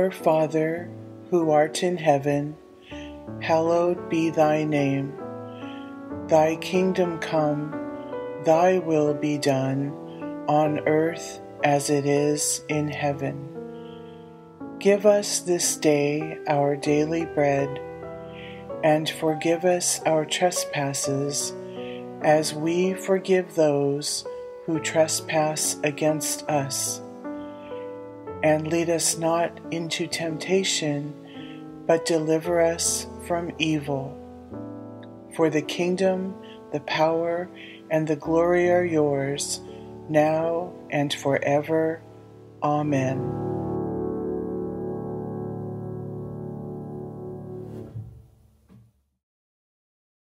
Our Father, who art in heaven, hallowed be thy name. Thy kingdom come, thy will be done, on earth as it is in heaven. Give us this day our daily bread, and forgive us our trespasses, as we forgive those who trespass against us. And lead us not into temptation, but deliver us from evil. For the kingdom, the power, and the glory are yours, now and forever. Amen.